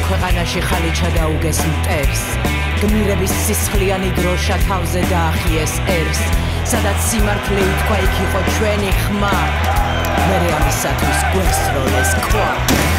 ქვეყანაში ხალიჩა დაუგეს მტერს გმირების სისხლიანი დროშა თავზე დაახიეს ერს სადაც სიმართლე ითქვა იქ იყო ჩვენი ხმა მერე ამისათვის გვესროლეს ქვა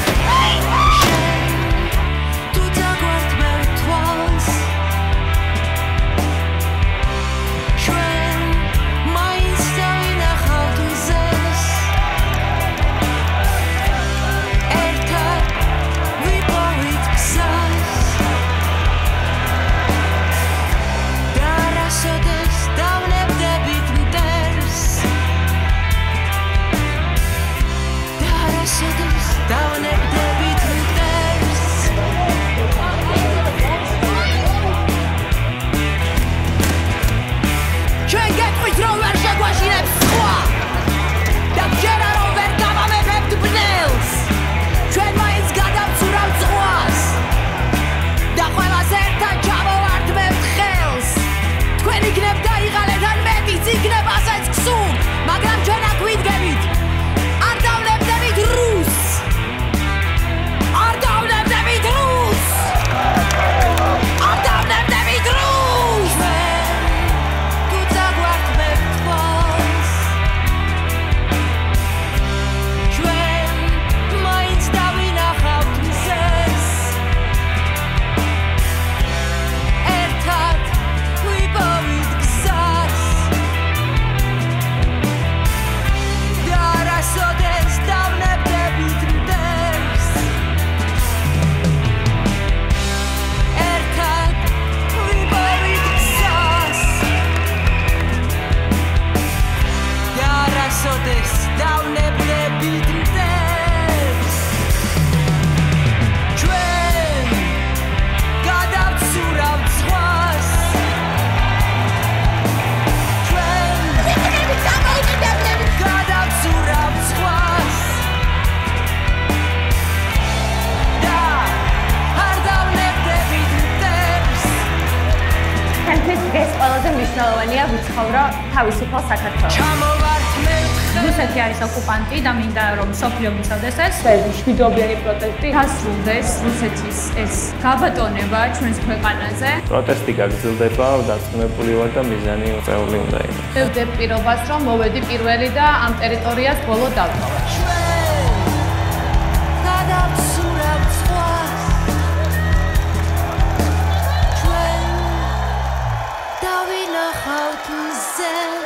მნიშვნელოვანია ვიცხოვრო თავისუფალ საქართველოში. რუსეთი არის ოკუპანტი და მინდა რომ მსოფლიო მიცავდეს ეს მშვიდობიანი პროტესტი დასრულდეს რუსეთის ეს გაბატონება ჩვენს ქვეყანაზე. პროტესტი გაგრძელდება, დარწმუნებული ვარ და მიზანი უწეული უნდა იყოს. ვევდებ პირობას რომ მოვედი პირველი და ამ ტერიტორიას ბოლო დავტოვა. How to say